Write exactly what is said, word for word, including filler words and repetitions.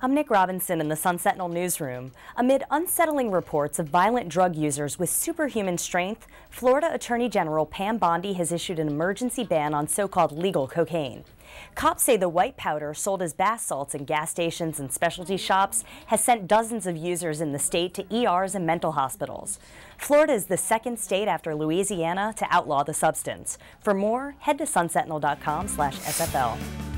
I'm Nick Robinson in the Sun Sentinel newsroom. Amid unsettling reports of violent drug users with superhuman strength, Florida Attorney General Pam Bondi has issued an emergency ban on so-called legal cocaine. Cops say the white powder, sold as bath salts in gas stations and specialty shops, has sent dozens of users in the state to E Rs and mental hospitals. Florida is the second state after Louisiana to outlaw the substance. For more, head to sun sentinel dot com slash S F L.